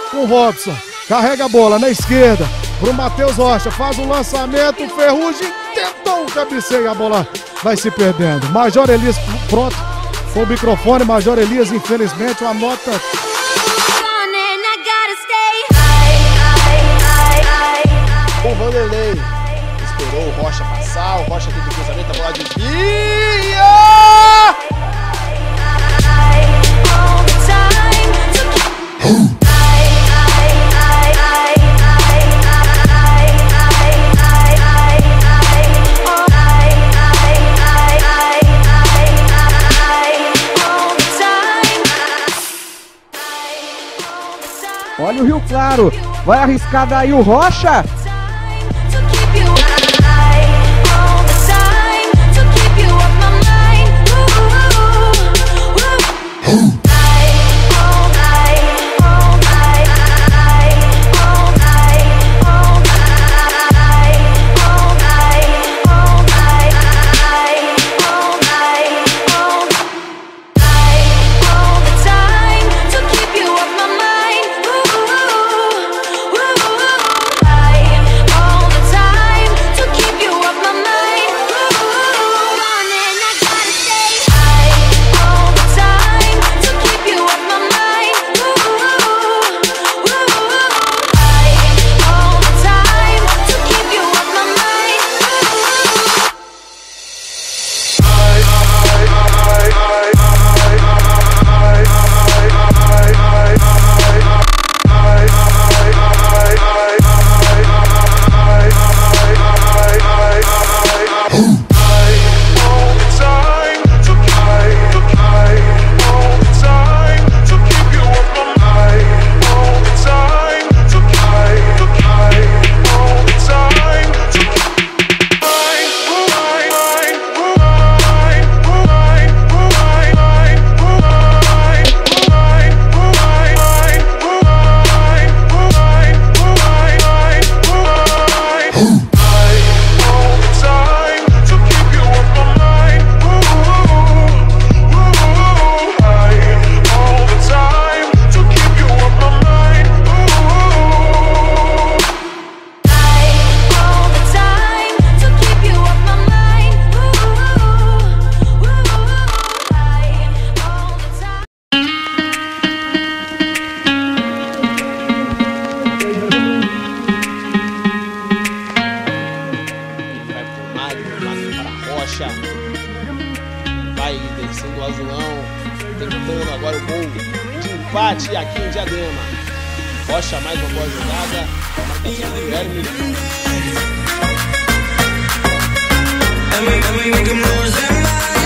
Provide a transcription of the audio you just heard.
com o Robson. Carrega a bola na esquerda pro Matheus Rocha. Faz o lançamento. Ferrugem tentou o cabeceio. A bola vai se perdendo. Major Elias pronto com o microfone. Major Elias, infelizmente, uma nota. O Vanderlei esperou o Rocha passar. O Rocha teve o cruzamento. A bola desvia. Olha o Rio Claro, vai arriscar daí o Rocha. Vai descendo o azulão, tentando agora o gol de empate aqui em Diadema. Rocha mais uma boa jogada, marcação do Guilherme.